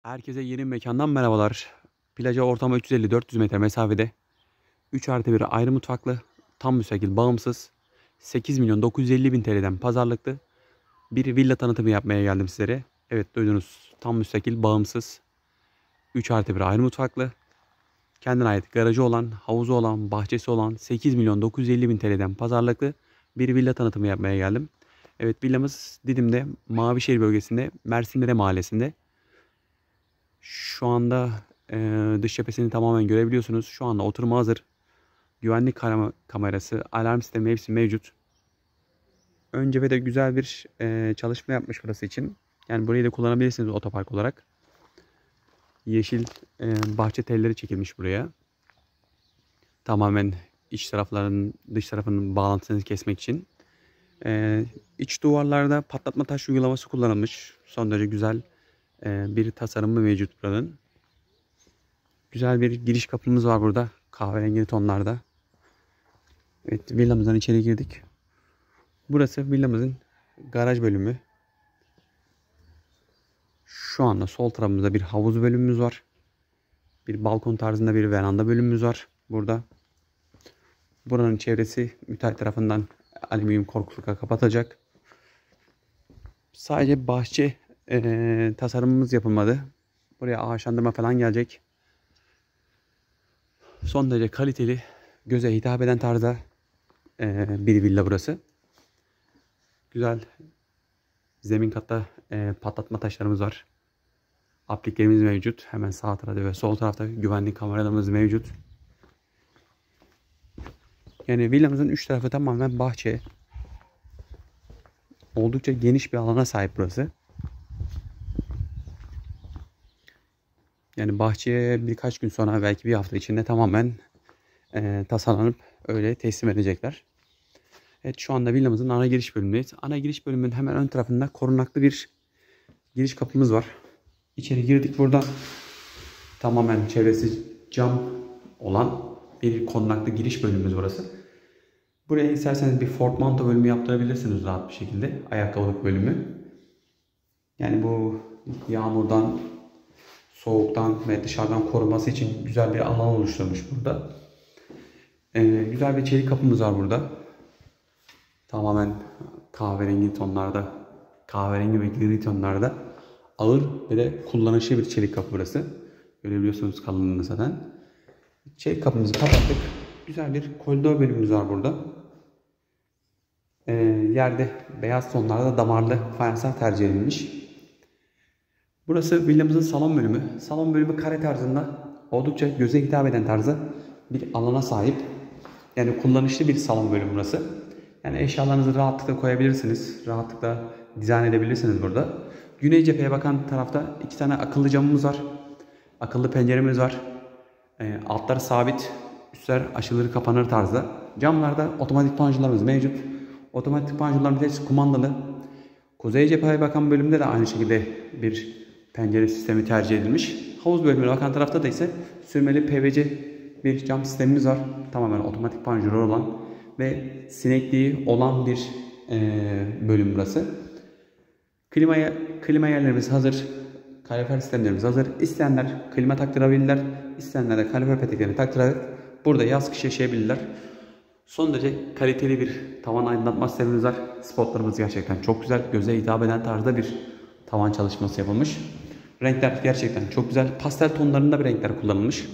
Herkese yeni bir mekandan merhabalar. Plaja ortama 350-400 metre mesafede 3+1 ayrı mutfaklı, tam müstakil, bağımsız, 8 milyon 950 bin TL'den pazarlıklı bir villa tanıtımı yapmaya geldim sizlere. Evet, duydunuz, tam müstakil, bağımsız, 3+1 ayrı mutfaklı, kendine ait garajı olan, havuzu olan, bahçesi olan 8 milyon 950 bin TL'den pazarlıklı bir villa tanıtımı yapmaya geldim. Evet, villamız Didim'de, Mavişehir bölgesinde, Mersinlere mahallesinde. Şu anda dış cephesini tamamen görebiliyorsunuz. Şu anda oturuma hazır. Güvenlik kamerası, alarm sistemi hepsi mevcut. Ön cephede güzel bir çalışma yapmış burası için. Yani burayı da kullanabilirsiniz otopark olarak. Yeşil bahçe telleri çekilmiş buraya. Tamamen iç tarafların dış tarafının bağlantısını kesmek için. İç duvarlarda patlatma taş uygulaması kullanılmış. Son derece güzel bir tasarımı mevcut buranın. Güzel bir giriş kapımız var burada. Kahverengi tonlarda. Evet, villamızdan içeri girdik. Burası villamızın garaj bölümü. Şu anda sol tarafımızda bir havuz bölümümüz var. Bir balkon tarzında bir veranda bölümümüz var burada. Buranın çevresi müteahhit tarafından alüminyum korkulukla kapatacak. Sadece bahçe tasarımımız yapılmadı. Buraya ağaçlandırma falan gelecek. Son derece kaliteli, göze hitap eden tarzda bir villa burası. Güzel zemin katta patlatma taşlarımız var. Apliklerimiz mevcut. Hemen sağ tarafta ve sol tarafta güvenlik kameralarımız mevcut. Yani villamızın 3 tarafı tamamen bahçe. Oldukça geniş bir alana sahip burası. Yani bahçeye birkaç gün sonra, belki bir hafta içinde tamamen tasarlanıp öyle teslim edecekler. Evet, şu anda villamızın ana giriş bölümündeyiz. Ana giriş bölümünün hemen ön tarafında korunaklı bir giriş kapımız var. İçeri girdik, buradan tamamen çevresi cam olan bir korunaklı giriş bölümümüz burası. Buraya isterseniz bir Ford Manta bölümü yaptırabilirsiniz rahat bir şekilde. Ayakkabılık bölümü. Yani bu yağmurdan, soğuktan ve dışarıdan koruması için güzel bir alan oluşturmuş burada. Güzel bir çelik kapımız var burada. Tamamen kahverengi tonlarda, kahverengi ve gri tonlarda ağır ve de kullanışlı bir çelik kapı burası. Görebiliyorsunuz kalınlığını zaten. Çelik kapımızı kapattık. Güzel bir koridor bölümümüz var burada. Yerde beyaz tonlarda damarlı fayanslar tercih edilmiş. Burası villamızın salon bölümü. Salon bölümü kare tarzında, oldukça göze hitap eden tarzda bir alana sahip. Yani kullanışlı bir salon bölümü burası. Yani eşyalarınızı rahatlıkla koyabilirsiniz. Rahatlıkla dizayn edebilirsiniz burada. Güney cepheye bakan tarafta 2 tane akıllı camımız var. Akıllı penceremiz var. Altları sabit, üstler açılır kapanır tarzda. Camlarda otomatik panjurlarımız mevcut. Otomatik panjurlarımız hepsi kumandalı. Kuzey cepheye bakan bölümde de aynı şekilde bir pencere sistemi tercih edilmiş. Havuz bölümüne bakan tarafta da ise sürmeli PVC bir cam sistemimiz var. Tamamen otomatik panjuru olan ve sinekliği olan bir bölüm burası. Klima yerlerimiz hazır. Kalorifer sistemlerimiz hazır. İsteyenler klima taktırabilirler. İsteyenler de kalorifer peteklerini taktırarak burada yaz kış yaşayabilirler. Son derece kaliteli bir tavan aydınlatma sistemimiz var. Spotlarımız gerçekten çok güzel. Göze hitap eden tarzda bir tavan çalışması yapılmış. Renkler gerçekten çok güzel. Pastel tonlarında bir renkler kullanılmış.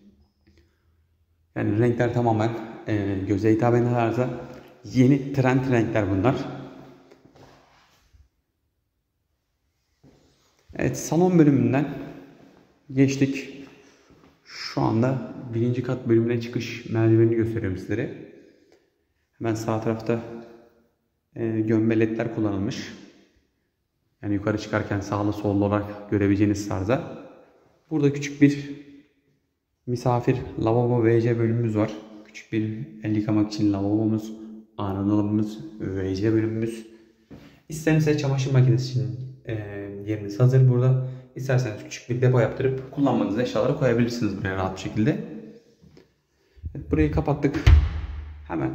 Yani renkler tamamen göze hitap eden tarzda yeni trend renkler bunlar. Evet, salon bölümünden geçtik. Şu anda birinci kat bölümüne çıkış merdivenini gösteriyorum sizlere. Hemen sağ tarafta gömme ledler kullanılmış. Yani yukarı çıkarken sağlı sollu olarak görebileceğiniz tarzda. Burada küçük bir misafir lavabo WC bölümümüz var. Küçük bir el yıkamak için lavabomuz, ana dolabımız, WC bölümümüz. İsterseniz çamaşır makinesi için yeriniz hazır burada. İsterseniz küçük bir depo yaptırıp kullanmanız eşyaları koyabilirsiniz buraya rahat bir şekilde. Evet, burayı kapattık. Hemen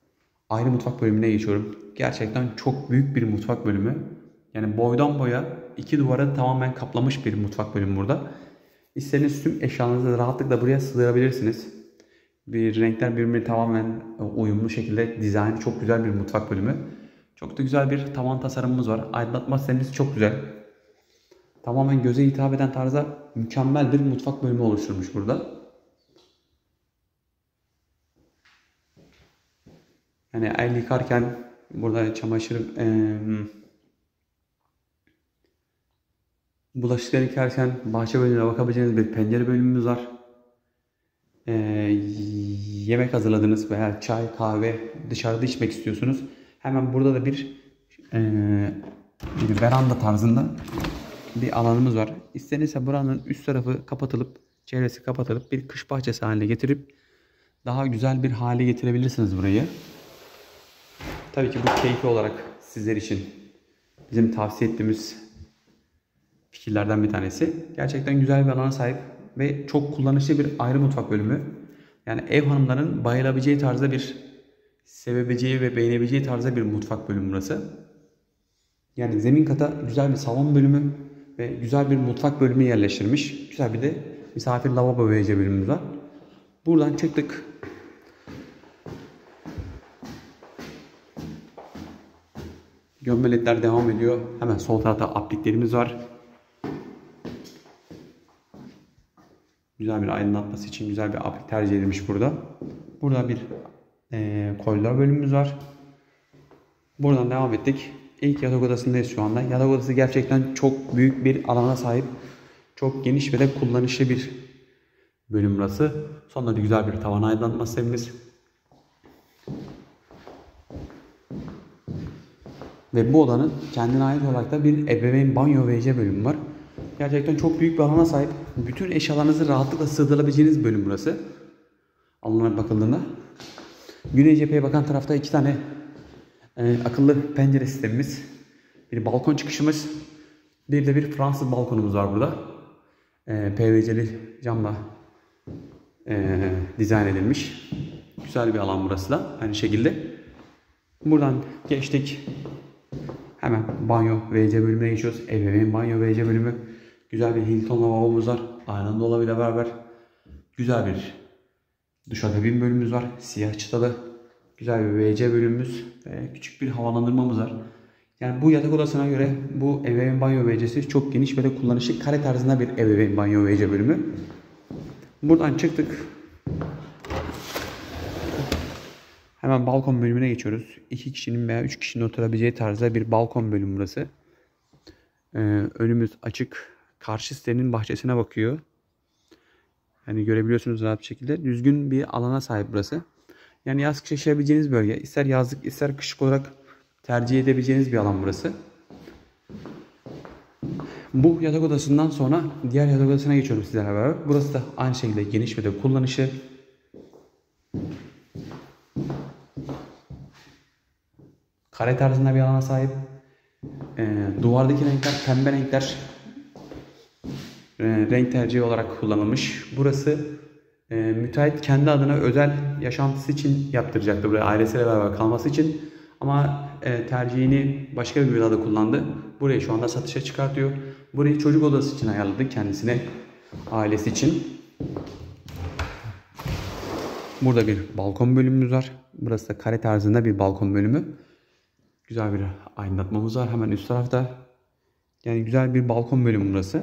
ayrı mutfak bölümüne geçiyorum. Gerçekten çok büyük bir mutfak bölümü. Yani boydan boya iki duvarı tamamen kaplamış bir mutfak bölümü burada. İstediğiniz tüm eşyalarınızı rahatlıkla buraya sığdırabilirsiniz. Bir renkler birbirine tamamen uyumlu şekilde dizayn, çok güzel bir mutfak bölümü. Çok da güzel bir tavan tasarımımız var. Aydınlatma sistemimiz çok güzel. Tamamen göze hitap eden tarzda mükemmel bir mutfak bölümü oluşturmuş burada. Yani el yıkarken burada çamaşır, bulaşıkları yıkarken bahçe bölümüne bakabileceğiniz bir pencere bölümümüz var. Yemek hazırladınız veya çay, kahve dışarıda içmek istiyorsunuz. Hemen burada da bir veranda tarzında bir alanımız var. İstenirse buranın üst tarafı kapatılıp, çevresi kapatılıp bir kış bahçesi haline getirip daha güzel bir hale getirebilirsiniz burayı. Tabii ki bu keyfi olarak sizler için bizim tavsiye ettiğimiz fikirlerden bir tanesi. Gerçekten güzel bir alana sahip ve çok kullanışlı bir ayrı mutfak bölümü. Yani ev hanımlarının bayılabileceği tarzda sevebileceği ve beğenebileceği tarzda bir mutfak bölümü burası. Yani zemin kata güzel bir salon bölümü ve güzel bir mutfak bölümü yerleştirmiş. Güzel bir de misafir lavabo ve WC bölümümüz var. Buradan çıktık. Gömmeletler devam ediyor. Hemen sol tarafta apliklerimiz var. Güzel bir aydınlatması için güzel bir aplik tercih edilmiş burada. Burada bir koridor bölümümüz var. Buradan devam ettik. İlk yatak odasındayız şu anda. Yatak odası gerçekten çok büyük bir alana sahip. Çok geniş ve de kullanışlı bir bölüm burası. Sonunda da güzel bir tavan aydınlatma sistemimiz. Ve bu odanın kendine ait olarak da bir ebeveyn banyo ve WC bölümü var. Gerçekten çok büyük bir alana sahip. Bütün eşyalarınızı rahatlıkla sığdırabileceğiniz bölüm burası. Alana bakıldığında. Güney cepheye bakan tarafta iki tane akıllı pencere sistemimiz. Bir balkon çıkışımız. Bir de bir Fransız balkonumuz var burada. PVC'li camla dizayn edilmiş. Güzel bir alan burası da. Aynı şekilde. Buradan geçtik. Hemen banyo WC bölümüne geçiyoruz. Ebeveyn banyo WC bölümü. Güzel bir Hilton lavabomuz var. Aynalı dolabıyla beraber güzel bir duşakabin bölümümüz var. Siyah çıtalı. Güzel bir WC bölümümüz ve küçük bir havalandırmamız var. Yani bu yatak odasına göre bu ebeveyn banyo WC'si çok geniş ve de kullanışlı kare tarzında bir ebeveyn banyo WC bölümü. Buradan çıktık. Hemen balkon bölümüne geçiyoruz. 2 kişinin veya 3 kişinin oturabileceği tarzda bir balkon bölümü burası. Önümüz açık. Karşı sitenin bahçesine bakıyor. Yani görebiliyorsunuz rahat bir şekilde. Düzgün bir alana sahip burası. Yani yaz kış yaşayabileceğiniz bölge. İster yazlık ister kışlık olarak tercih edebileceğiniz bir alan burası. Bu yatak odasından sonra diğer yatak odasına geçiyorum sizlerle beraber. Burası da aynı şekilde geniş ve de kullanışlı. Kare tarzında bir alana sahip. Duvardaki renkler pembe renkler. Renk tercihi olarak kullanılmış. Burası müteahhit kendi adına özel yaşantısı için yaptıracaktı buraya ailesiyle beraber kalması için. Ama tercihini başka bir villada kullandı. Burayı şu anda satışa çıkartıyor. Burayı çocuk odası için ayarladı kendisine, ailesi için. Burada bir balkon bölümümüz var. Burası da kare tarzında bir balkon bölümü. Güzel bir aydınlatmamız var hemen üst tarafta. Yani güzel bir balkon bölümü burası.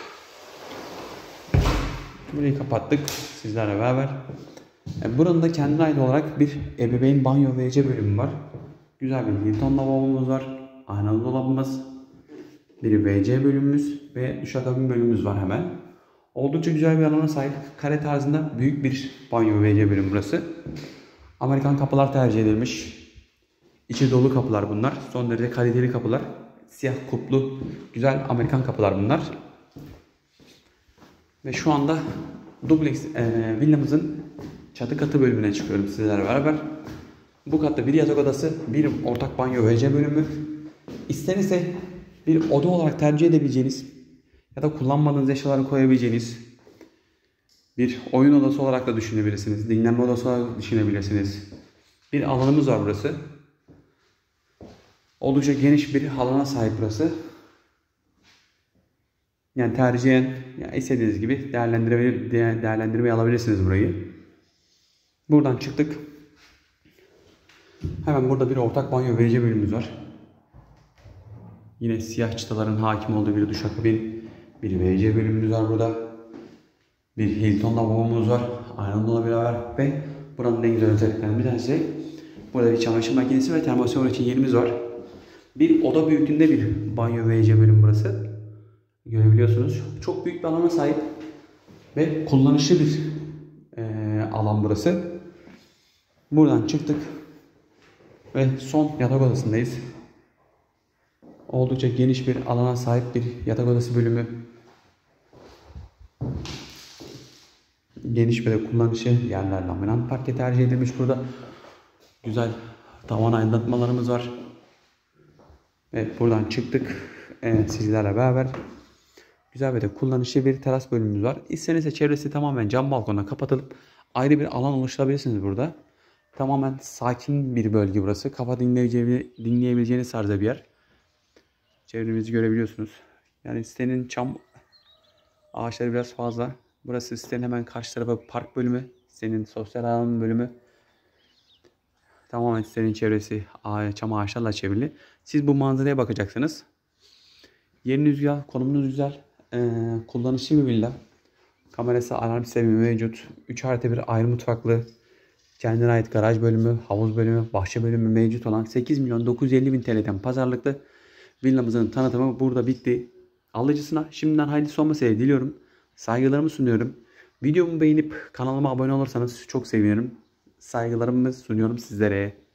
Burayı kapattık sizlerle beraber. Buranın da kendine ait olarak bir ebeveyn banyo ve WC bölümü var. Güzel bir Hilton lavabomuz var. Aynalı dolabımız. Bir WC bölümümüz ve duşakabin bölümümüz var hemen. Oldukça güzel bir alana sahip. Kare tarzında büyük bir banyo ve WC bölümü burası. Amerikan kapılar tercih edilmiş. İçi dolu kapılar bunlar. Son derece kaliteli kapılar. Siyah kuplu güzel Amerikan kapılar bunlar. Ve şu anda dubleks villamızın çatı katı bölümüne çıkıyorum sizlerle beraber. Bu katta bir yatak odası, bir ortak banyo ve WC bölümü. İstenirse bir oda olarak tercih edebileceğiniz ya da kullanmadığınız eşyaları koyabileceğiniz bir oyun odası olarak da düşünebilirsiniz. Dinlenme odası olarak da düşünebilirsiniz. Bir alanımız var burası. Oldukça geniş bir alana sahip burası. Yani tercihen ya istediğiniz gibi değerlendirmeye alabilirsiniz burayı. Buradan çıktık. Hemen burada bir ortak banyo WC bölümümüz var. Yine siyah çıtaların hakim olduğu bir duşakabin, bir WC bölümümüz var burada. Bir Hilton lavabomuz var. Aynı beraber ve buranın en güzel özelliklerinden bir tanesi. Burada bir çamaşır makinesi ve termosifon için yerimiz var. Bir oda büyüklüğünde bir banyo WC bölüm burası. Görebiliyorsunuz. Çok büyük bir alana sahip ve kullanışlı bir alan burası. Buradan çıktık ve son yatak odasındayız. Oldukça geniş bir alana sahip bir yatak odası bölümü. Geniş ve kullanışlı yerler, laminat parke tercih edilmiş burada. Güzel tavan aydınlatmalarımız var. Evet, buradan çıktık. Sizlerle beraber güzel ve de kullanışlı bir teras bölümümüz var. İstenirse çevresi tamamen cam balkonla kapatılıp ayrı bir alan oluşturabilirsiniz burada. Tamamen sakin bir bölge burası. Kafa dinleyebileceğiniz tarzda bir yer. Çevremizi görebiliyorsunuz. Yani sitenin çam ağaçları biraz fazla. Burası sitenin hemen karşı tarafı park bölümü. Sitenin sosyal alan bölümü. Tamamen sitenin çevresi çam ağaçlarla çevrili. Siz bu manzaraya bakacaksınız. Yeriniz güzel, konumunuz güzel. Kullanışlı bir villa. Kamerası, alarm sistemi mevcut. 3+1 ayrı mutfaklı. Kendine ait garaj bölümü, havuz bölümü, bahçe bölümü mevcut olan 8.950.000 TL'den pazarlıklı villamızın tanıtımı burada bitti. Alıcısına şimdiden hayırlısı olmasını diliyorum. Saygılarımı sunuyorum. Videomu beğenip kanalıma abone olursanız çok sevinirim. Saygılarımı sunuyorum sizlere.